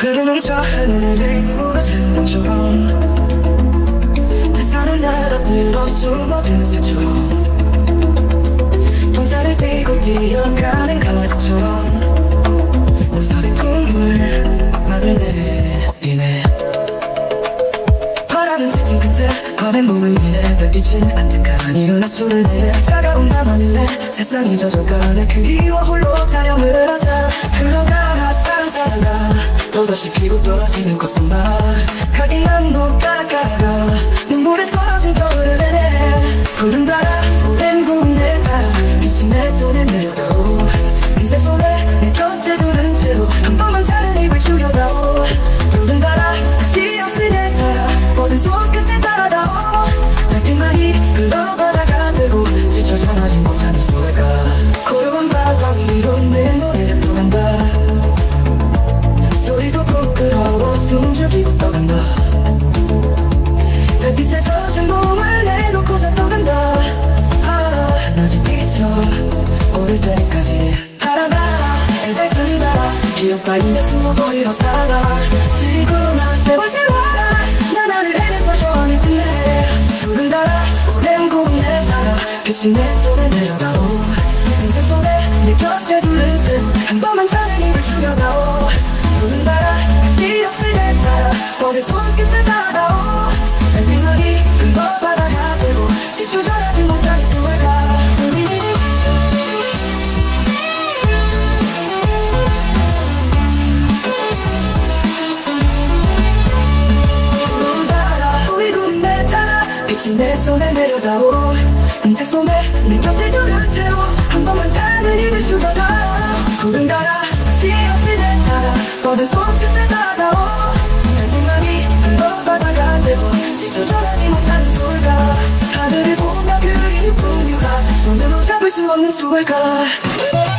흐르는 저 하늘을 물어주는 것처럼 대사는 알아들어 숨어드는 새처럼 동산을 뛰고 뛰어가는 강아지처럼 우산의 꿈을 나를 내리네. 바람은 지진 끝에 밤의 몸을 위해 별빛은 아득한 이은하수를 내려 차가운 밤하늘에 세상이 젖어가네. 그리워 홀로 타령을 하자. 흘러가 사랑사랑가 또다시 피고 떨어지는 것은만 가긴 난 못 가라가라. 눈물에 떨어진 겨울을 내내 푸른 바다 오랜 구름에 따라 빛이 내 손에 내려다오. 이제 손에 내 곁에 두른 채로 한 번만 다른 입을 죽여다오. 푸른 바다 다시 없으내 따라 뻗은 손끝에 따라다오. 달빛만이 흘러바다가 되고 지쳐 전하지 못하는 소리가 고요한 바다 위로 내 노래가 떠간다. 소리도 부끄러워 숨죽이고 떠간다. 달빛에 젖은 몸을 내놓고서 떠간다. 아, 낮이 비쳐 오를 때까지 달아나라. 애달픈 바라 기억 따위에 숨어 보이러 살아. 지구나 세월세워라. 난 나를 헤매서 전을 듣네. 푸른 달아 오랜 고민에 따라 빛이 내 손에 내려다오. 인생 속에 내 곁에 두른 채로 한 번만 다른 입을 죽여다오. 푸른 바다 다시 없을 때 따라 뻗은 손끝을 닿아다오. 달빛만이 흘러바다가 되고 지쳐 전하지 못하는 수월가. 푸른 바다 우리 구름에 따라 빛이 내 손에 내려다오. 인생 속에 내 곁에 두른 채로 한 번만 다른 입을 죽여다오. 푸른 바다 다시 없을 때 따라 뻗은 손끝에 닿아다오. 달빛만이 흘러바다가 되고 지쳐 전하지 못하는 수월가. 하늘을 보며 그리는 풍류가 손으로 잡을 수 없는 수월가.